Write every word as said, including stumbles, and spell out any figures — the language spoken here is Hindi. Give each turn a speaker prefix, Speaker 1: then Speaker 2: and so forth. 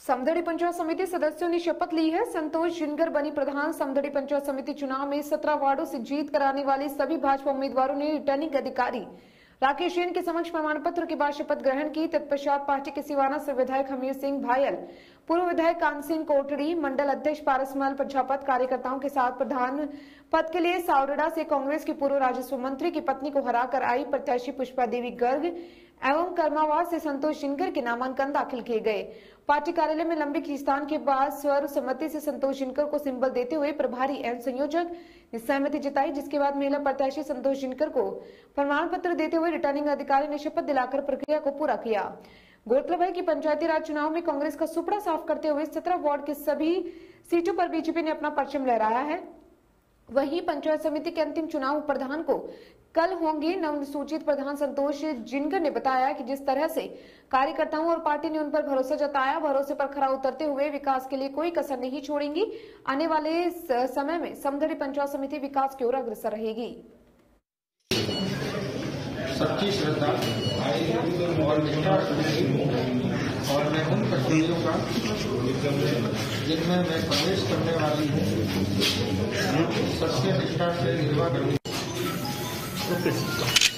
Speaker 1: समदड़ी पंचायत समिति सदस्यों ने शपथ ली है। संतोष जिनगर बनी प्रधान। समदड़ी पंचायत समिति चुनाव में सत्रह वार्डों से जीत कराने वाले सभी भाजपा उम्मीदवारों ने रिटर्निंग अधिकारी राकेश जैन के समक्ष प्रमाण पत्र के बाद शपथ ग्रहण की। तत्पश्चात पार्टी के सिवाना से विधायक हमीर सिंह भायल, पूर्व विधायक कान सिंह कोटड़ी, मंडल अध्यक्ष पारसमल प्रजापत कार्यकर्ताओं के साथ प्रधान पद के लिए सावरड़ा से कांग्रेस के पूर्व राजस्व मंत्री की पत्नी को हराकर आई प्रत्याशी पुष्पा देवी गर्ग एवं कर्मावार से संतोष जिनगर के नामांकन दाखिल किए गए। पार्टी कार्यालय में लंबी खींचतान के बाद सर्वसम्मति से संतोष जिनकर को सिंबल देते हुए प्रभारी एवं संयोजक ने सहमति जताई, जिसके बाद महिला प्रत्याशी संतोष जिनकर को प्रमाण पत्र देते हुए रिटर्निंग अधिकारी ने शपथ दिलाकर प्रक्रिया को पूरा किया। गौरतलब है कि पंचायती राज चुनाव में कांग्रेस का सुपड़ा साफ करते हुए सत्रह वार्ड के सभी सीटों पर बीजेपी ने अपना परचम लहराया है। वहीं पंचायत समिति के अंतिम चुनाव प्रधान को कल होंगे। नवसूचित प्रधान संतोष जिनगर ने बताया कि जिस तरह से कार्यकर्ताओं और पार्टी ने उन पर भरोसा जताया, भरोसे पर खरा उतरते हुए विकास के लिए कोई कसर नहीं छोड़ेंगी। आने वाले समय में समदड़ी पंचायत समिति विकास की ओर अग्रसर रहेगी।
Speaker 2: सच्ची श्रद्धा और निष्ठा और मैं उन कचौड़ियों का जिनमें मैं प्रवेश करने वाली हूँ सत्य निष्ठा से निर्वाह करूँगी।